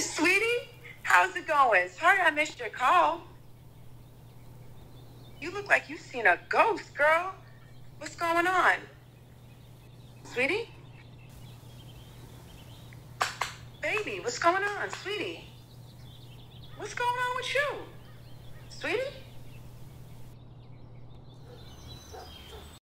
Sweetie, how's it going? Sorry I missed your call. You look like you've seen a ghost, girl. What's going on? Sweetie? Baby, what's going on, sweetie? What's going on with you? Sweetie?